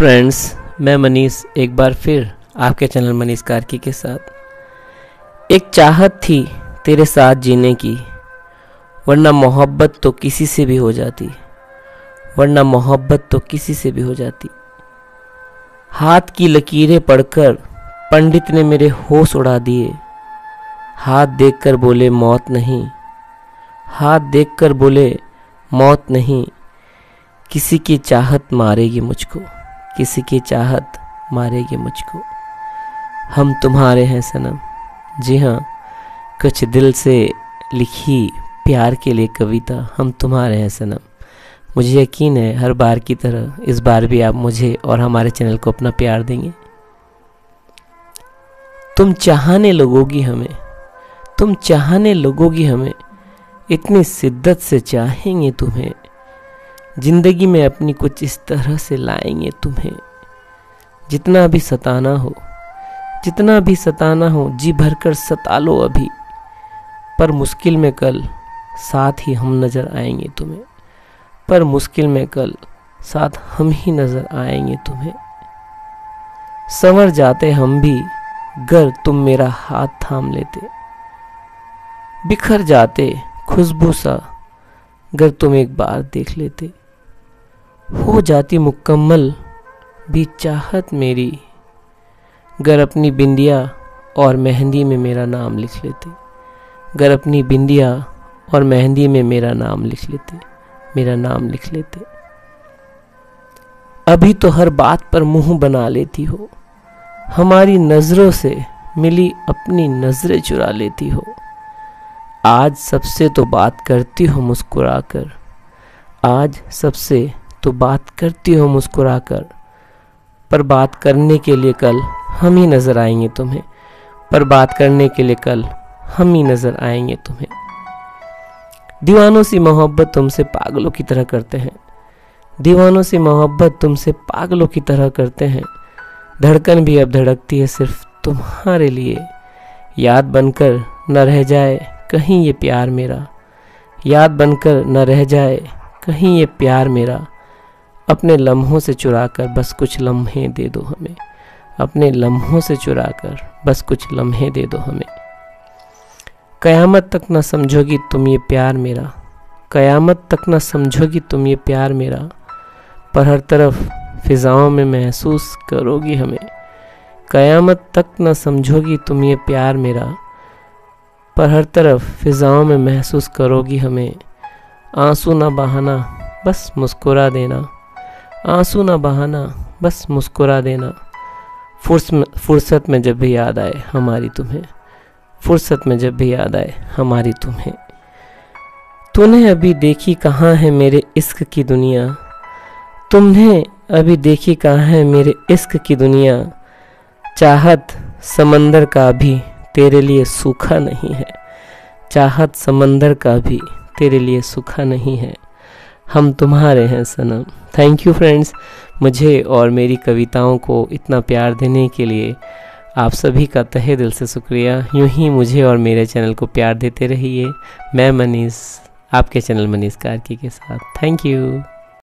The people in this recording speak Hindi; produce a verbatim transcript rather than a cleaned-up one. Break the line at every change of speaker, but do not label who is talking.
फ्रेंड्स, मैं मनीष एक बार फिर आपके चैनल मनीष कार्की के साथ। एक चाहत थी तेरे साथ जीने की, वरना मोहब्बत तो किसी से भी हो जाती, वरना मोहब्बत तो किसी से भी हो जाती। हाथ की लकीरें पढ़कर पंडित ने मेरे होश उड़ा दिए। हाथ देखकर बोले मौत नहीं, हाथ देखकर बोले मौत नहीं। किसी की चाहत मारेगी मुझको, किसी की चाहत मारेगी मुझको। हम तुम्हारे हैं सनम। जी हाँ, कुछ दिल से लिखी प्यार के लिए कविता, हम तुम्हारे हैं सनम। मुझे यकीन है हर बार की तरह इस बार भी आप मुझे और हमारे चैनल को अपना प्यार देंगे। तुम चाहने लगोगी हमें, तुम चाहने लगोगी हमें, इतनी शिद्दत से चाहेंगे तुम्हें। जिंदगी में अपनी कुछ इस तरह से लाएंगे तुम्हें। जितना भी सताना हो, जितना भी सताना हो, जी भरकर सता लो अभी, पर मुश्किल में कल साथ ही हम नजर आएंगे तुम्हें। पर मुश्किल में कल साथ हम ही नजर आएंगे तुम्हें। संवर जाते हम भी गर तुम मेरा हाथ थाम लेते। बिखर जाते खुशबू सा गर तुम एक बार देख लेते। हो जाती मुकम्मल भी चाहत मेरी, गर अपनी बिंदिया और मेहंदी में मेरा नाम लिख लेते। गर अपनी बिंदिया और मेहंदी में मेरा नाम लिख लेते, मेरा नाम लिख लेते। अभी तो हर बात पर मुंह बना लेती हो, हमारी नजरों से मिली अपनी नजरें चुरा लेती हो। आज सबसे तो बात करती हो मुस्कुराकर, आज सबसे तो बात करती हो मुस्कुराकर, पर बात करने के लिए कल हम ही नजर आएंगे तुम्हें। पर बात करने के लिए कल हम ही नजर आएंगे तुम्हें। दीवानों से मोहब्बत तुमसे पागलों की तरह करते हैं, दीवानों से मोहब्बत तुमसे पागलों की तरह करते हैं। धड़कन भी अब धड़कती है सिर्फ तुम्हारे लिए। याद बनकर न रह जाए कहीं ये प्यार मेरा, याद बनकर न रह जाए कहीं ये प्यार मेरा। अपने लम्हों से चुराकर बस कुछ लम्हे दे दो हमें, अपने लम्हों से चुराकर बस कुछ लम्हे दे दो हमें। कयामत तक न समझोगी तुम ये प्यार मेरा, कयामत तक न समझोगी तुम ये प्यार मेरा, पर हर तरफ फिजाओं में महसूस करोगी हमें। कयामत तक न समझोगी तुम ये प्यार मेरा, पर हर तरफ फिजाओं में महसूस करोगी हमें। आंसू ना बहाना बस मुस्कुरा देना, आंसू ना बहाना बस मुस्कुरा देना। फुर्सत में जब भी याद आए हमारी तुम्हें, फुर्सत में जब भी याद आए हमारी तुम्हें। तूने अभी देखी कहाँ है मेरे इश्क की दुनिया, तुमने अभी देखी कहाँ है मेरे इश्क की दुनिया। चाहत समंदर का भी तेरे लिए सूखा नहीं है, चाहत समंदर का भी तेरे लिए सूखा नहीं है। हम तुम्हारे हैं सनम। थैंक यू फ्रेंड्स, मुझे और मेरी कविताओं को इतना प्यार देने के लिए आप सभी का तहे दिल से शुक्रिया। यूं ही मुझे और मेरे चैनल को प्यार देते रहिए। मैं मनीष, आपके चैनल मनीष कार्की के साथ। Thank you.